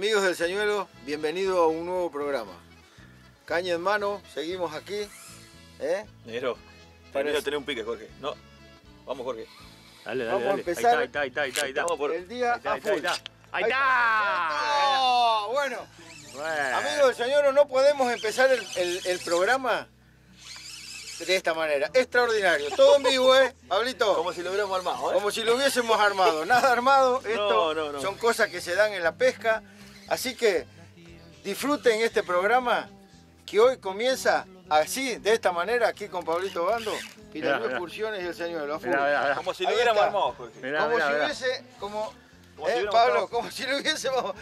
Amigos del Señuelo, bienvenidos a un nuevo programa. Caña en mano, seguimos aquí. Negro, termino tener un pique, Jorge. No, vamos, Jorge. Dale. Vamos a empezar. Ahí está. El día a full. Ahí está. Oh, bueno, amigos del Señuelo, no podemos empezar el programa de esta manera. Extraordinario. Todo en vivo, Pablito. Como si lo hubiéramos armado, Como si lo hubiésemos armado. Nada armado. Esto no. son cosas que se dan en la pesca. Así que disfruten este programa que hoy comienza así, de esta manera, aquí con Pablito Bando, Pirayú Excursiones y el Señuelo. Como si lo hubiéramos armado, Jorge. Como si hubiese, Pablo, como si lo hubiésemos...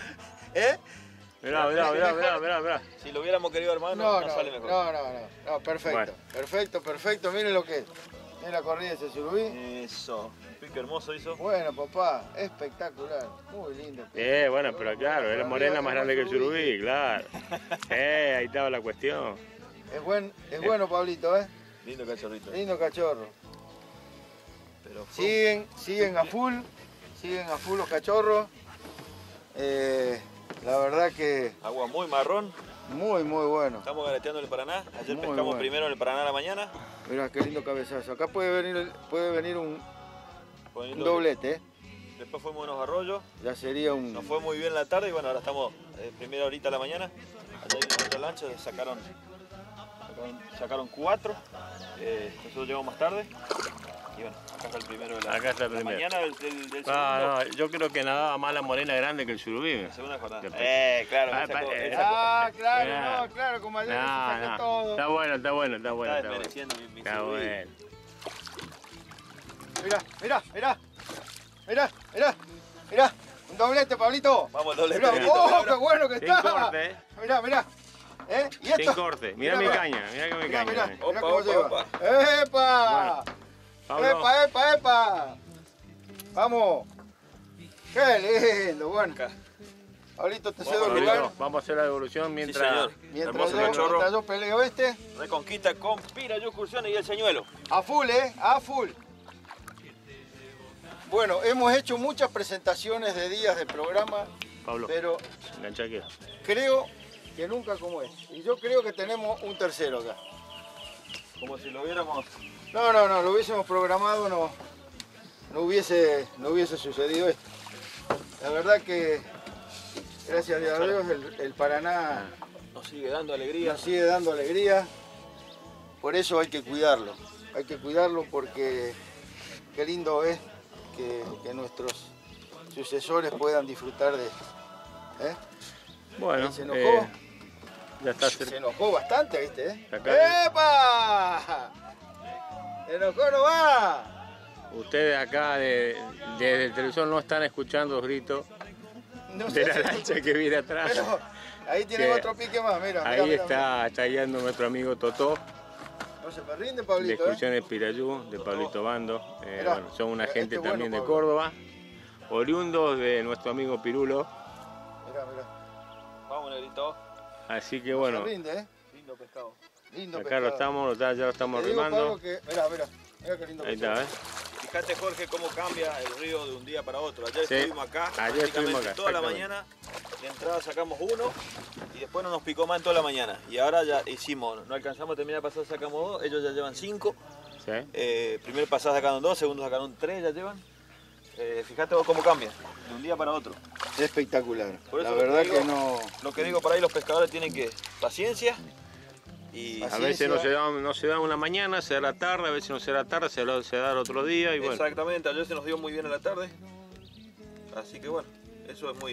Mirá. Si lo hubiéramos querido armar, no sale mejor. No, perfecto. Bueno. Perfecto. Miren lo que es. Miren la corrida de ese surubí. Eso. Pique hermoso hizo. Bueno, papá, espectacular. Muy lindo. Bueno, pero claro, es la morena más grande que el surubí, claro. Ahí estaba la cuestión. Es bueno, Pablito, Lindo cachorrito. Lindo cachorro. Pero siguen a full los cachorros. La verdad que... Agua muy marrón. Muy bueno. Estamos gareteando en el Paraná. Ayer pescamos primero en el Paraná a la mañana. Mirá, qué lindo cabezazo. Acá puede venir un doblete, Después fuimos a unos arroyos. Ya sería un... Nos fue muy bien la tarde y bueno, ahora estamos primera horita a la mañana. Allá hay otra lancha, sacaron 4. Nosotros llegamos más tarde. Y bueno, acá está el primero de la mañana del segundo. No, yo creo que nadaba más la morena grande que el surubí. La segunda jornada. Claro, claro, como ayer se sacó todo. Está bueno. Está desmereciendo mi Está surubí. bueno. Mirá, un doblete, Pablito. Vamos, el doblete. Mirá, qué bueno que está. Sin corte, Mirá. ¿Y esto? Sin corte. Mirá mi caña, Mirá Opa, cómo lleva. opa. ¡Epa! Pablo. ¡Epa! Vamos. ¡Qué lindo! Bueno. Pablito, te cedo el lugar. Vamos a hacer la devolución mientras... Sí, señor. Mientras yo peleo Reconquista con Pirayú Excursiones y el Señuelo. A full, a full. Bueno, hemos hecho muchas presentaciones de días de programa, Pablo, pero engancha aquí. creo que nunca como este. Y yo creo que tenemos un tercero acá. Como si lo hubiéramos... No, lo hubiésemos programado, no hubiese sucedido esto. La verdad que, gracias a Dios, el Paraná nos sigue dando alegría. Por eso hay que cuidarlo. Hay que cuidarlo porque qué lindo es que nuestros sucesores puedan disfrutar de esto. Bueno, ¿Se enojó? Ya está Se enojó bastante, ¿viste? Acá. ¡Epa! ¡Se enojó no va! Ustedes acá desde el televisor no están escuchando los gritos de la lancha que viene atrás. Pero ahí tienen otro pique más, mira. Ahí está guiando nuestro amigo Totó. No se me rinde, Pablito. De Excursiones Pirayú, de Pablito Bando. Bueno, son una gente también de Córdoba, oriundos de nuestro amigo Pirulo. Mirá. Vamos, negrito. Así que bueno, No se rinde, Lindo pescado. acá ya lo estamos remando. Mirá qué lindo Ahí pescado. está, Fíjate, Jorge, cómo cambia el río de un día para otro. Ayer Sí, estuvimos acá, ayer estuvimos acá, toda la exactamente. mañana. De entrada sacamos uno y después no nos picó más en toda la mañana. Y ahora ya hicimos, no alcanzamos a terminar de pasar, sacamos 2, ellos ya llevan 5. ¿Sí? Primer pasado sacaron 2, segundo sacaron 3, ya llevan. Fíjate vos cómo cambia, de un día para otro. Espectacular. Por eso La verdad digo, que no... Lo que digo por ahí, los pescadores tienen que paciencia. Y A veces no se da una mañana, se da la tarde, a veces no se da la tarde, se da el otro día y bueno. Exactamente, ayer se nos dio muy bien a la tarde. Así que bueno, eso es muy...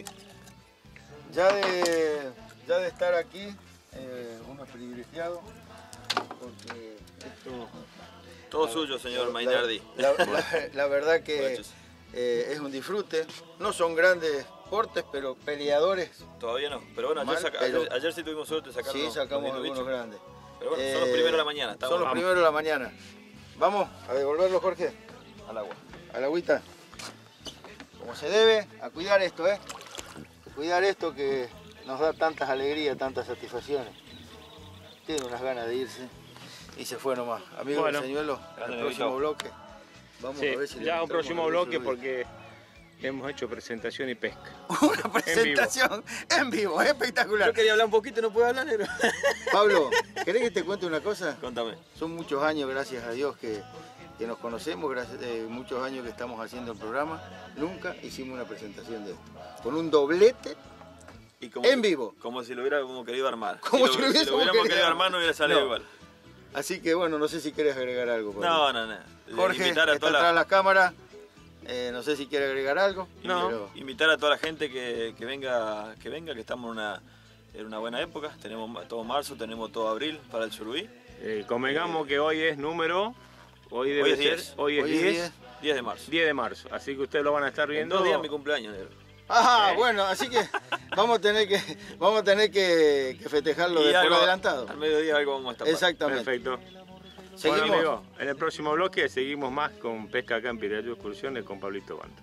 Ya de estar aquí, uno es privilegiado, porque esto... Todo suyo, señor Mainardi. La verdad que es un disfrute. No son grandes portes, pero peleadores. Todavía no, pero bueno, ayer sí tuvimos suerte de sacar Sí, sacamos algunos grandes. Pero bueno, son los primeros de la mañana. Son los primeros de la mañana. Vamos a devolverlo, Jorge. Al agua. A la agüita. Como se debe, a cuidar esto, Cuidar esto que nos da tantas alegrías, tantas satisfacciones. Tiene unas ganas de irse. Y se fue nomás. Amigos del Señuelo, en el próximo bloque. Vamos a ver si ya un próximo bloque porque hemos hecho presentación y pesca. Una presentación en vivo, espectacular. Yo quería hablar un poquito y no puedo hablar, negro. Pablo, ¿querés que te cuente una cosa? Contame. Son muchos años, gracias a Dios, que nos conocemos, muchos años que estamos haciendo el programa. Nunca hicimos una presentación de esto. Con un doblete y como, en vivo. Como si lo hubiéramos querido armar. Como si lo hubiéramos querido armar no hubiera salido igual. Así que bueno, no sé si querés agregar algo. No. Jorge, está atrás de las cámaras. No sé si quiere agregar algo. No, pero invitar a toda la gente que venga, que estamos en una buena época. Tenemos todo marzo, tenemos todo abril para el surubí. Convengamos que hoy es número... Hoy es 10. Hoy es 10 de marzo. 10 de marzo, así que ustedes lo van a estar viendo. En 2 días mi cumpleaños, negro. Bueno, así que vamos a tener que festejarlo de por adelantado. Al mediodía algo vamos a estar. Exactamente. Perfecto. Seguimos. Bueno, amigo, en el próximo bloque seguimos más con Pesca acá en Pirayú Excursiones con Pablito Banda.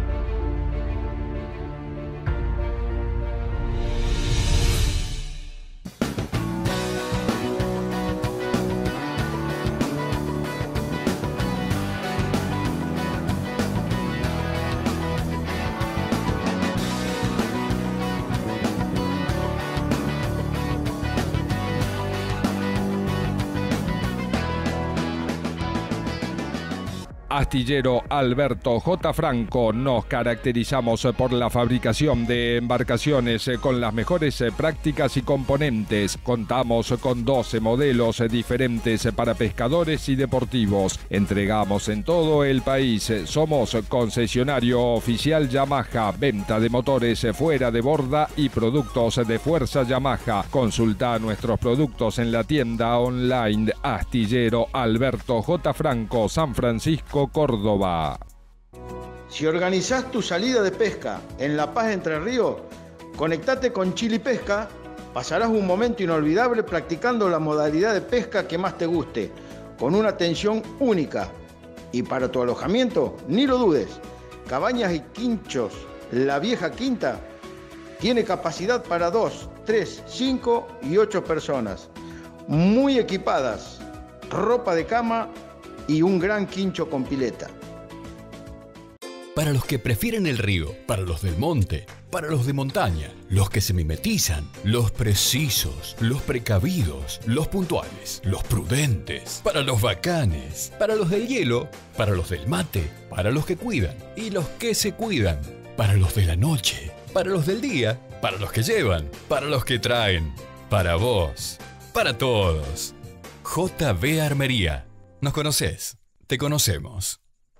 Astillero Alberto J. Franco. Nos caracterizamos por la fabricación de embarcaciones con las mejores prácticas y componentes. Contamos con 12 modelos diferentes para pescadores y deportivos. Entregamos en todo el país. Somos concesionario oficial Yamaha. Venta de motores fuera de borda y productos de fuerza Yamaha. Consulta nuestros productos en la tienda online Astillero Alberto J. Franco, San Francisco, Córdoba. Si organizás tu salida de pesca en La Paz, Entre Ríos, conectate con Chili Pesca, pasarás un momento inolvidable practicando la modalidad de pesca que más te guste, con una atención única. Y para tu alojamiento, ni lo dudes, Cabañas y Quinchos, La Vieja Quinta, tiene capacidad para 2, 3, 5 y 8 personas, muy equipadas, ropa de cama y un gran quincho con pileta. Para los que prefieren el río, para los del monte, para los de montaña, los que se mimetizan, los precisos, los precavidos, los puntuales, los prudentes, para los bacanes, para los del hielo, para los del mate, para los que cuidan y los que se cuidan, para los de la noche, para los del día, para los que llevan, para los que traen, para vos, para todos. JB Armería. ¿Nos conoces? Te conocemos.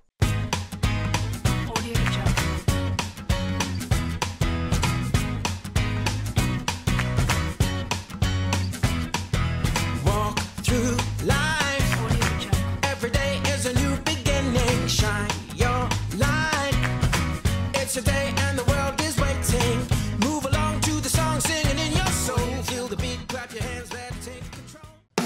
Walk through life. Every day is a new beginning. Shine your light. It's a day and the world is waiting. Move along to the song, singing in your soul. Feel the beat, clap your hands, let it take control.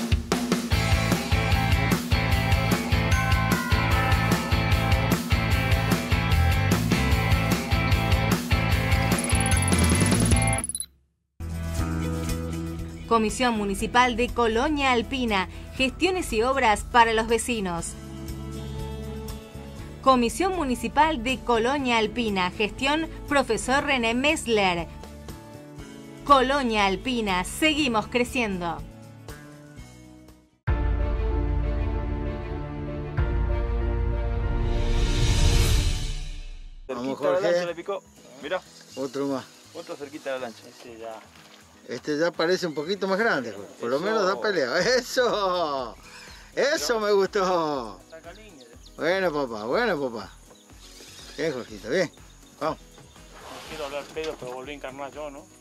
Comisión Municipal de Colonia Alpina, gestiones y obras para los vecinos. Comisión Municipal de Colonia Alpina, gestión Profesor René Messler. Colonia Alpina, seguimos creciendo. Vamos, Cerquita de la lancha Jorge. le picó. Mirá, Otro más. otro cerquita de la lancha. Este ya parece un poquito más grande, Jorge. Por lo Eso. menos da pelea. ¡Eso! ¡Eso me gustó! Bueno, papá. Bien, Jorgito, bien. Vamos. No quiero hablar pedos, pero volví a encarnar yo, ¿no?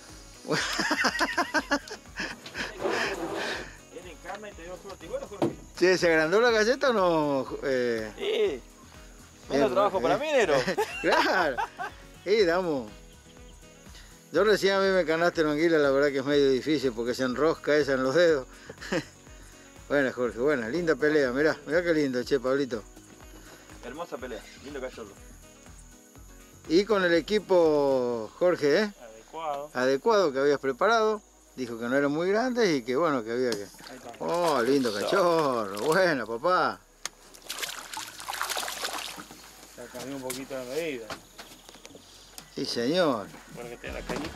Él encarna y te dio suerte. Y bueno, Jorge. Che, ¿se agrandó la galleta o no? Sí. Bueno, trabajo para mí, negro. Claro. Sí, damos. Yo recién a mí me canaste en anguila, la verdad que es medio difícil porque se enrosca esa en los dedos. Buena, Jorge, buena, linda pelea, mirá qué lindo, che, Pablito. Hermosa pelea, lindo cachorro. Y con el equipo, Jorge, Adecuado. adecuado que habías preparado, dijo que no eran muy grandes y que bueno, que había que... Ahí está. Oh, lindo cachorro, buena, papá. Se cambió un poquito de medida. Sí, señor. Para que tenga la cañita.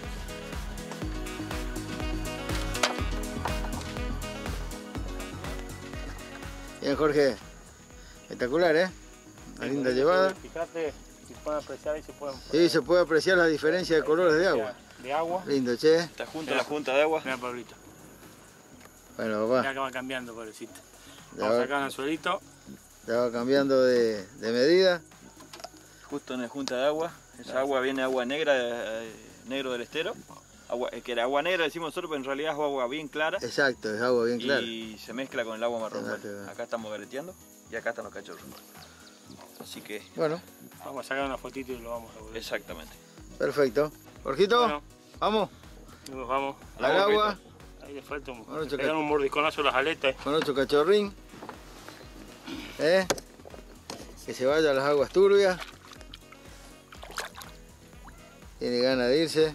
Bien, Jorge. Espectacular, ¿eh? Una linda llevada. Fíjate, si pueden apreciar ahí, se pueden... Sí, se puede apreciar la diferencia de colores de agua. De agua. Lindo, che. Está junto a la junta de agua. Mira, Pablito. Bueno, papá. Mira que va cambiando, pobrecito. Ya Vamos a va, sacar el anzuelito. ya va cambiando de medida. Justo en la junta de agua. Esa agua viene agua negra, negro del estero. Agua, que era agua negra decimos nosotros, pero en realidad es agua bien clara. Exacto, es agua bien clara. Y se mezcla con el agua marrón. Exacto. Bueno, acá estamos gareteando y acá están los cachorros. Así que, Bueno, Vamos a sacar una fotito y lo vamos a volver. exactamente. perfecto. Jorgito, Bueno, vamos nos vamos. al agua Ahí le falta Bueno, le pegan un mordisconazo a las aletas. con 8 cachorrín. Que se vaya a las aguas turbias. Tiene ganas de irse.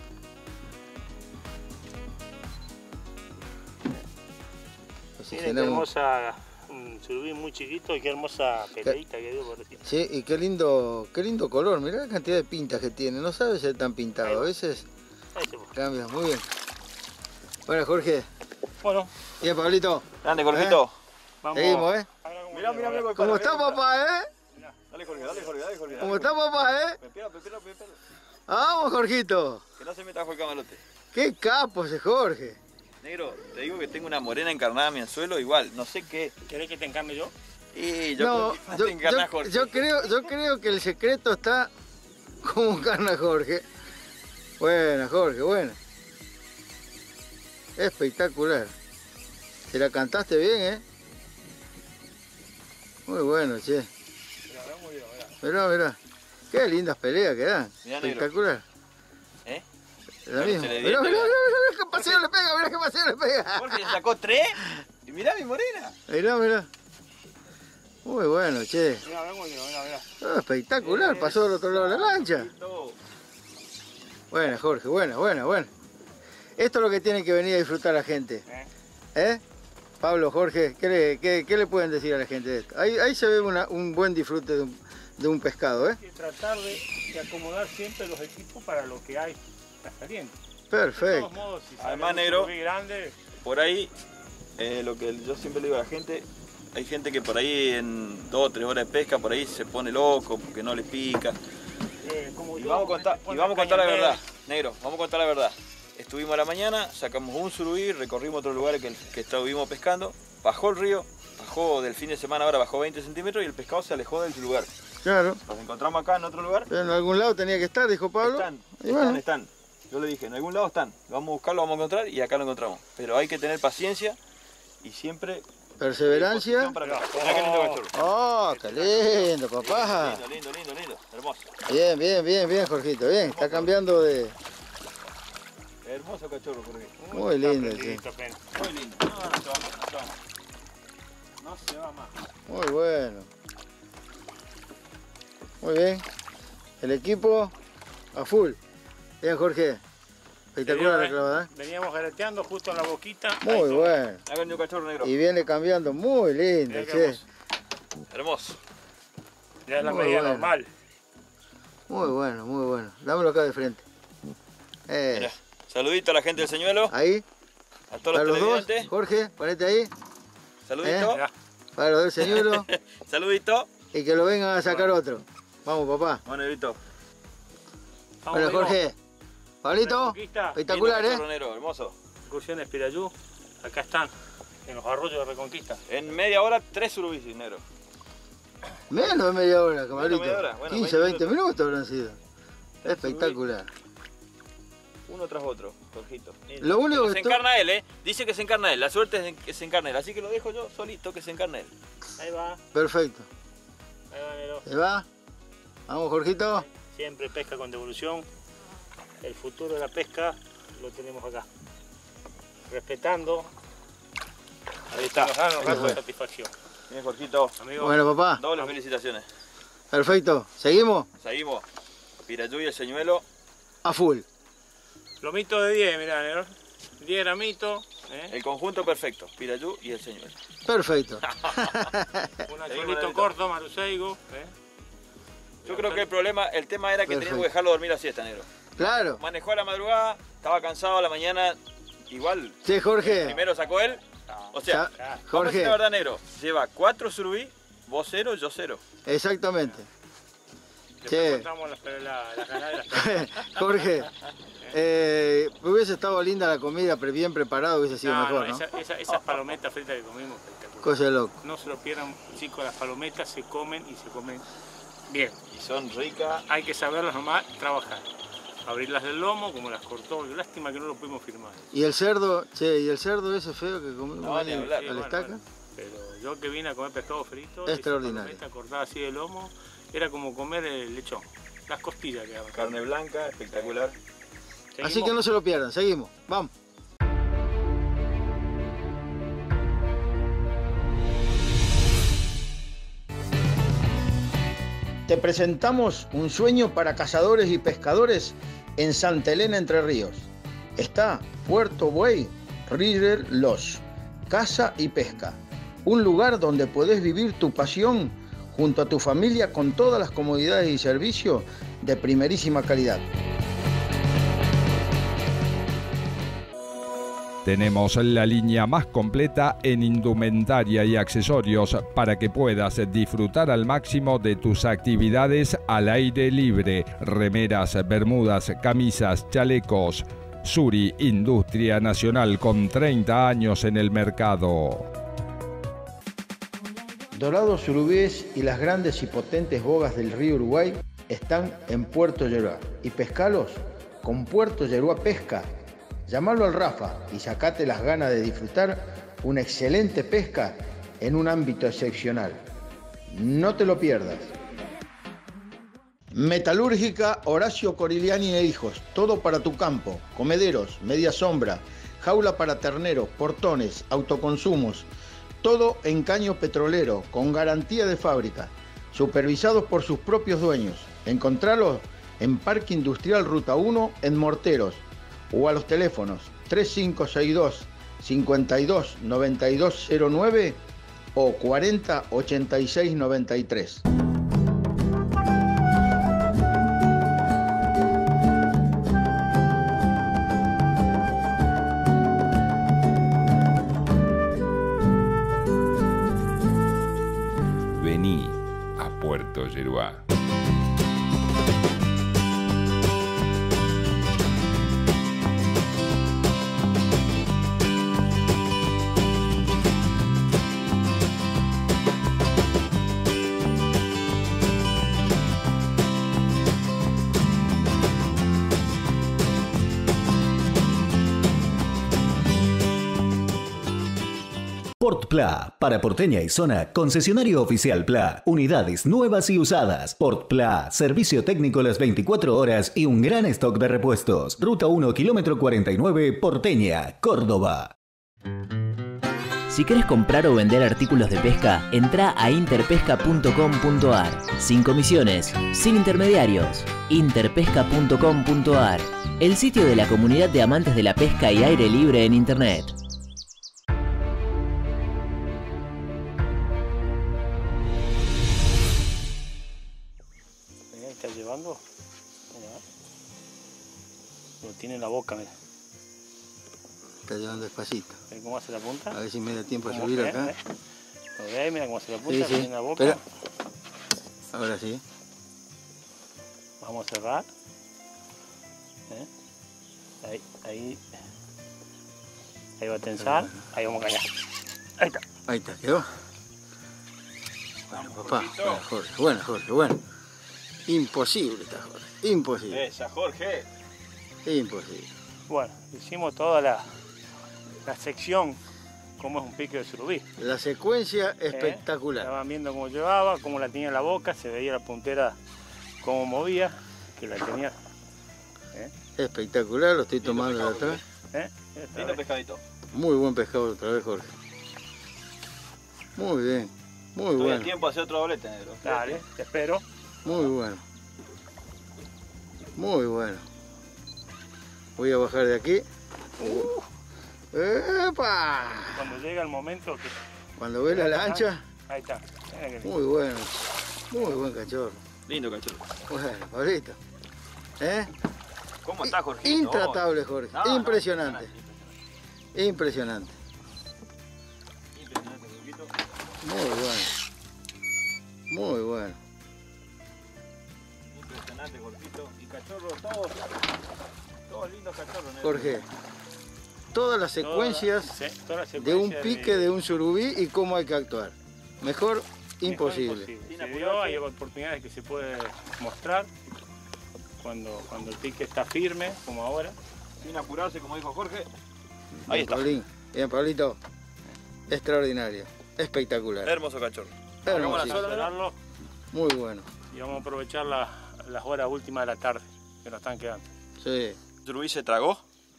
Miren qué hermosa, un surubí muy chiquito y qué hermosa peleita que dio por aquí. Sí, y qué lindo color. Mirá la cantidad de pintas que tiene. No sabe ser tan pintado. A veces Ahí se fue. cambia. Muy bien. Bueno, Jorge. Bueno, Bien, Pablito. Grande, Jorgito. vamos. Seguimos, ¿eh? Mirá, mirá, mirá. ¿Cómo está, papá, Dale, Jorge, dale, Jorge, dale, Jorge. ¿Cómo está, papá, Pepero. Vamos, Jorgito. Que no se meta bajo el camalote. Qué capo ese Jorge. Negro, te digo que tengo una morena encarnada en mi anzuelo, igual, no sé qué. ¿Querés que te encarne yo? Y yo No, creo que te encarna Jorge. yo creo que el secreto está como encarna Jorge. Buena, Jorge, buena. Espectacular. Te la cantaste bien, ¿eh? Muy bueno, che. Mirá, mirá. Qué lindas peleas que dan. Mirá, negro. Espectacular. ¿Eh? La Bueno, misma. se le Mirá, diente, mirá, mirá, qué paseo le pega, mirá qué paseo le pega. Jorge ya sacó 3 y mirá mi morena. Mirá, mirá. Muy bueno, che. Mira, mira. Espectacular, pasó del otro lado de la lancha. Buena, Jorge, buena. Esto es lo que tiene que venir a disfrutar la gente. ¿Eh? Pablo, Jorge, ¿qué le pueden decir a la gente de esto? Ahí se ve un buen disfrute de un pescado, ¿eh? Hay que tratar de acomodar siempre los equipos para lo que hay está saliendo. De Perfecto. todos modos, si sale Además, un negro, surubí grande, por ahí, lo que yo siempre le digo a la gente, hay gente que por ahí en 2 o 3 horas de pesca, por ahí se pone loco porque no le pica. como Y yo, vamos a contar, pone y vamos a contar la caña en verdad, medio. negro, vamos a contar la verdad. Estuvimos a la mañana, sacamos un surubí, recorrimos otros lugares que estuvimos pescando, bajó el río, bajó del fin de semana, ahora bajó 20 centímetros y el pescado se alejó del lugar. Claro. Nos encontramos acá en otro lugar. En algún lado tenía que estar, dijo Pablo. Están. Yo le dije, en algún lado están. Vamos a buscarlo, vamos a encontrar y acá lo encontramos. Pero hay que tener paciencia y siempre Perseverancia. para acá. Mirá qué lindo cachorro. Oh, qué lindo, papá. Lindo, hermoso. Bien, Jorgito, bien. Está cambiando de... Hermoso cachorro, Jorge. Muy lindo, sí. Prendidito apenas. Muy lindo. No se va más, No se va más. Muy bueno. Muy bien. El equipo a full. Bien, Jorge. Espectacular la clavada. Veníamos gareteando justo en la boquita. Muy bueno. Acá un cachorro negro. Y viene cambiando muy lindo, Mirá qué che. Hermoso. Ya es la Muy medida bueno. normal. Muy bueno. Dámelo acá de frente. Mirá. Saludito a la gente del señuelo, Ahí. a todos Para los los dos. televidentes. Jorge, ponete ahí. Saludito. Mirá. Para los del señuelo. Saludito. Y que lo vengan a sacar otro. Vamos, papá. Bueno, negrito. Vamos, Bueno, amigo. Jorge. Pablito. Reconquista. Espectacular, Lindo ¿eh? cachorro negro, hermoso. Excursiones Pirayú. Acá están. En los arroyos de Reconquista. En media hora, 3 surubíes, negro. Menos de media hora, camarito. media hora, bueno, 15, 20 20 minutos habrán sido. Espectacular. Uno tras otro, Jorgito. Lo único Se que encarna él, ¿eh? Dice que se encarna él. La suerte es que se encarna él. Así que lo dejo yo solito que se encarne él. Ahí va. Perfecto. Ahí va, Nero. ¿Se va? Vamos, Jorgito. Siempre pesca con devolución. El futuro de la pesca lo tenemos acá. Respetando. Ahí está. Nos da un rato de bueno. satisfacción. Bien, Jorgito. Amigo, Bueno, papá. Dobles felicitaciones. Perfecto. ¿Seguimos? Seguimos. Pirayú y el señuelo. A full. lomito de 10, mirá, Nero. 10 gramitos. El conjunto perfecto. Pirayú y el señuelo. Perfecto. Un anzuelito corto, maruseigo. Yo creo que el tema era que teníamos que dejarlo dormir la siesta, negro. Claro. Manejó a la madrugada, estaba cansado a la mañana, igual. Sí, Jorge. Primero sacó él. O sea, Jorge. vamos a decir la verdad, negro. Lleva 4 surubí, vos 0, yo 0. Exactamente. Después contamos las ganaderas. Jorge, hubiese estado linda la comida, pero bien preparado hubiese sido mejor, ¿no? Esas palometas fritas que comimos, espectacular. Cosa de loco. No se lo pierdan, chicos, las palometas se comen y se comen bien. Y son ricas. Hay que saberlas nomás trabajar. Abrirlas del lomo, como las cortó. Lástima que no lo pudimos firmar. ¿Y el cerdo? Che, ¿y el cerdo ese feo que comimos No, ni hablar. a la estaca? Pero yo que vine a comer pescado frito, extraordinario. Esa palometa cortada así de lomo, era como comer el lechón. Las costillas que daban. Carne blanca, espectacular. Así que no se lo pierdan, seguimos, vamos. Te presentamos un sueño para cazadores y pescadores en Santa Elena, Entre Ríos. Está Puerto Buey River Lodge, caza y pesca. Un lugar donde podés vivir tu pasión junto a tu familia con todas las comodidades y servicios de primerísima calidad. Tenemos la línea más completa en indumentaria y accesorios para que puedas disfrutar al máximo de tus actividades al aire libre. Remeras, bermudas, camisas, chalecos. Suri, industria nacional con 30 años en el mercado. Dorados surubíes y las grandes y potentes bogas del río Uruguay están en Puerto Lleruá. Y pescalos con Puerto Lleruá Pesca. Llamalo al Rafa y sacate las ganas de disfrutar una excelente pesca en un ámbito excepcional. No te lo pierdas. Metalúrgica Horacio Corigliani e Hijos. Todo para tu campo. Comederos, media sombra, jaula para terneros, portones, autoconsumos. Todo en caño petrolero, con garantía de fábrica. Supervisados por sus propios dueños. Encontralos en Parque Industrial Ruta 1 en Morteros. O a los teléfonos 3562 52 9209 o 40 86 93. Vení a Puerto Lleruá. Port Pla, para Porteña y zona, concesionario oficial Pla, unidades nuevas y usadas. Port Pla, servicio técnico las 24 horas y un gran stock de repuestos. Ruta 1, kilómetro 49, Porteña, Córdoba. Si querés comprar o vender artículos de pesca, entra a interpesca.com.ar. Sin comisiones, sin intermediarios. interpesca.com.ar, el sitio de la comunidad de amantes de la pesca y aire libre en Internet. Está llevando. Lo tiene en la boca, mira. Está llevando despacito. ¿Ves cómo hace la punta? A ver si me da tiempo a subir acá. ¿Lo ves? Mira cómo hace la punta, Sí, lo sí. tiene en la boca. Espera. Ahora sí. Vamos a cerrar. Ahí va a tensar. Ahí vamos a callar. Ahí está. Ahí está, quedó. Bueno, papá. Bueno, Jorge. Bueno, Jorge, bueno. Imposible está, Jorge. Imposible. Esa, Jorge. Imposible. Bueno, hicimos toda la sección, cómo es un pique de surubí. La secuencia espectacular. Estaban viendo cómo llevaba, cómo la tenía en la boca, se veía la puntera, cómo movía, que la tenía. Espectacular, lo estoy tomando de atrás. Lindo pescadito. Muy buen pescado otra vez, Jorge. Muy bien, muy Estoy bueno. a tiempo de hacer otro doblete, negro. Dale, te espero. Muy bueno. Muy bueno. Voy a bajar de aquí. ¡Epa! Cuando llega el momento que... Cuando ve la lancha. Ahí está. Muy bueno. Muy buen cachorro. Lindo cachorro. Bueno, Pablito. ¿Cómo está, Jorge? Intratable, Jorge. No, impresionante. Impresionante. Impresionante, Jorgito. Muy bueno. Muy bueno. Impresionante, Jorgito. Y cachorros, todos lindos cachorros. ¿no? Jorge, todas las secuencias de un pique de un surubí y cómo hay que actuar. Mejor imposible. Se dio, hay oportunidades que se puede mostrar cuando el pique está firme, como ahora. Sin apurarse, como dijo Jorge. Ahí está. Bien, Pablito. Extraordinario. Espectacular. Hermoso cachorro. Hermoso. Muy bueno. Y vamos a aprovechar las horas últimas de la tarde que nos están quedando. Sí. El surubí se tragó.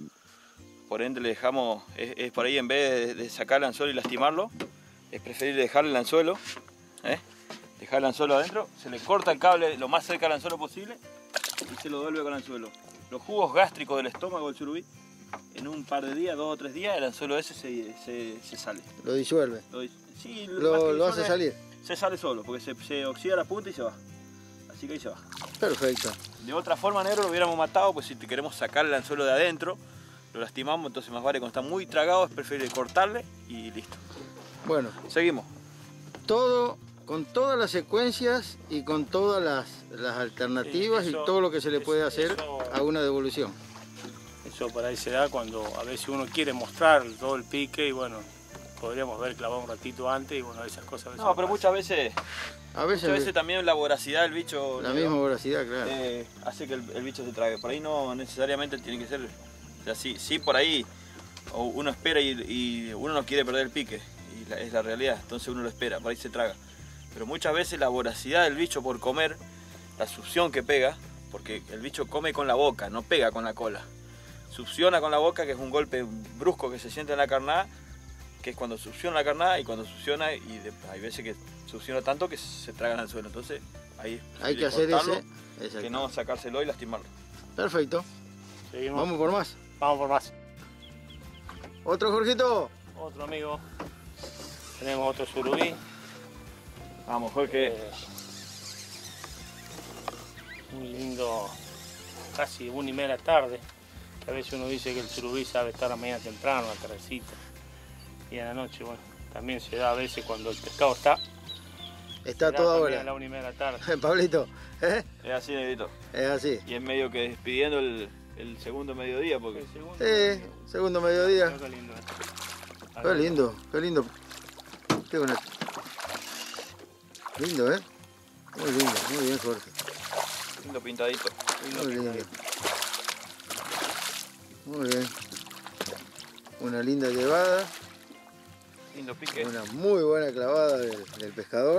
Por ende le dejamos, es por ahí en vez de sacar el anzuelo y lastimarlo, es preferible dejarle el anzuelo, dejar el anzuelo adentro, se le corta el cable lo más cerca del anzuelo posible y se lo devuelve con el anzuelo. Los jugos gástricos del estómago del surubí, en un par de días, 2 o 3 días, el anzuelo ese se sale. Lo disuelve. Sí, lo hace salir. Se sale solo, porque se oxida la punta y se va. Así que ahí se va. Perfecto. De otra forma, negro, lo hubiéramos matado, pues si queremos sacar el anzuelo de adentro, lo lastimamos, entonces más vale cuando está muy tragado, es preferible cortarle y listo. Bueno. Seguimos. Todo, con todas las secuencias y con todas las alternativas y todo lo que se le puede hacer a una devolución. Eso por ahí se da cuando a veces uno quiere mostrar todo el pique y bueno, podríamos ver clavado un ratito antes y bueno, esas cosas a veces no, pero muchas veces también la voracidad del bicho. La misma voracidad, claro. Hace que el bicho se trague. Por ahí no necesariamente tiene que ser. O sea, sí por ahí uno espera y uno no quiere perder el pique. Y es la realidad. Entonces uno lo espera, por ahí se traga. Pero muchas veces la voracidad del bicho por comer, la succión que pega, porque el bicho come con la boca, no pega con la cola. Succiona con la boca, que es un golpe brusco que se siente en la carnada, que es cuando succiona la carnada y cuando succiona, hay veces que succiona tanto que se tragan al suelo. Entonces ahí hay que hacer ese, que no sacárselo y lastimarlo. Perfecto. Seguimos. Vamos por más. Vamos por más. ¿Otro, Jorgito? Otro amigo. Tenemos otro surubí. Vamos, Jorge. Muy lindo, casi 1:30 de la tarde. A veces uno dice que el surubí sabe estar a la mañana temprano, a la tardecita. Y en la noche, bueno, también se da a veces cuando el pescado está toda hora. A la 1:30 de la tarde. Pablito, Es así, negrito. Es así. Y es medio que despidiendo el segundo mediodía, porque... Segundo mediodía. Qué lindo, Qué lindo, qué lindo. Qué bonito. Lindo, Muy lindo, muy bien, Jorge. Lindo pintadito. Muy lindo. Muy bien. Una linda llevada. Lindo pique. Una muy buena clavada del pescador.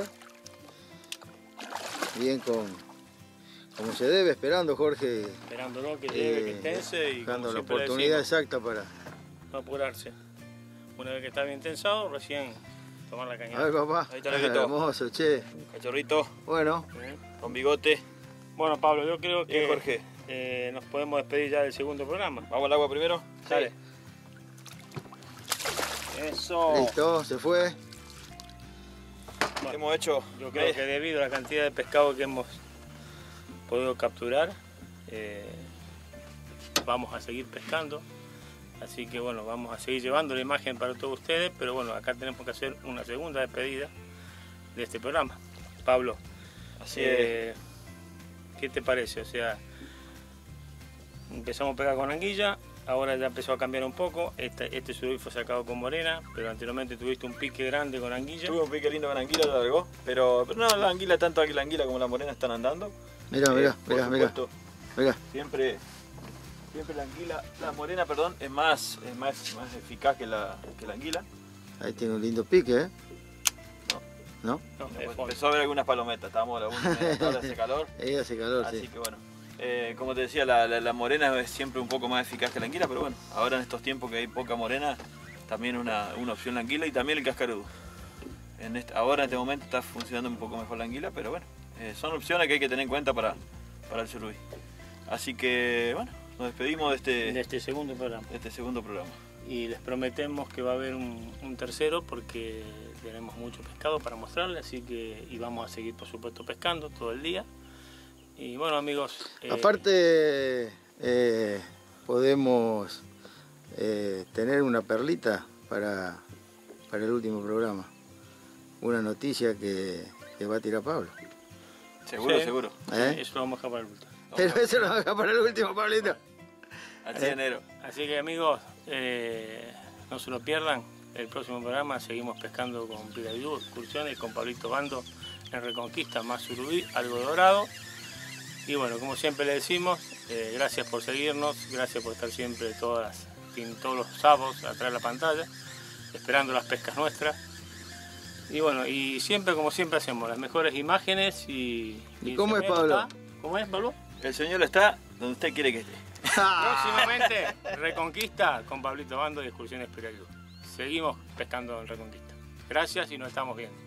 Bien como se debe, esperando, Jorge. Esperándolo que llegue, que tense y buscando la oportunidad exacta para no apurarse. Una vez que está bien tensado, recién tomar la cañada. A ver, papá. Ahí está el negrito. Hermoso, che. Cachorrito. Bueno. Con bigote. Bueno, Pablo, yo creo que Jorge. Nos podemos despedir ya del segundo programa. ¿Vamos al agua primero? Dale. Eso. Listo, se fue. Bueno, hemos hecho. Yo creo que debido a la cantidad de pescado que hemos podido capturar, vamos a seguir pescando. Así que bueno, vamos a seguir llevando la imagen para todos ustedes, pero bueno, acá tenemos que hacer una segunda despedida de este programa. Pablo, así es. ¿Qué te parece? O sea, empezamos a pegar con anguilla, ahora ya empezó a cambiar un poco. Este surubí fue sacado con morena, pero anteriormente tuviste un pique grande con anguilla. Tuve un pique lindo con anguila, lo largó, pero no, la anguila, tanto la anguila como la morena están andando. Mirá. Siempre la anguila, la morena, perdón, es más eficaz que la anguila. Ahí tiene un lindo pique, ¿No? Empezó a haber algunas palometas, estábamos a la 1:30 hace calor. Hace calor, así sí. Que bueno, como te decía, la morena es siempre un poco más eficaz que la anguila, pero bueno, ahora en estos tiempos que hay poca morena, también una opción la anguila y también el cascarudo. Ahora en este momento está funcionando un poco mejor la anguila, pero bueno, son opciones que hay que tener en cuenta para el surubí. Así que bueno, nos despedimos de este segundo programa. Y les prometemos que va a haber un tercero porque tenemos mucho pescado para mostrarles, así que y vamos a seguir por supuesto pescando todo el día. Y bueno, amigos... Aparte, podemos tener una perlita para el último programa. Una noticia que va a tirar Pablo. Seguro, sí, seguro. Eso lo vamos a dejar para el último. Pero eso lo vamos a dejar para el último, Pablito. Así de enero. Así que, amigos, no se lo pierdan. El próximo programa seguimos pescando con Pirayú, excursiones, con Pablito Bando en Reconquista, más surubí, algo dorado. Y bueno, como siempre le decimos, gracias por seguirnos, gracias por estar siempre todos los sábados atrás de la pantalla, esperando las pescas nuestras. Y bueno, y siempre, como siempre hacemos, las mejores imágenes y ¿cómo es, Pablo? ¿Cómo es, Pablo? El señuelo está donde usted quiere que esté. Próximamente, Reconquista con Pablito Bando y Excursiones Pirayú. Seguimos pescando en Reconquista. Gracias y nos estamos viendo.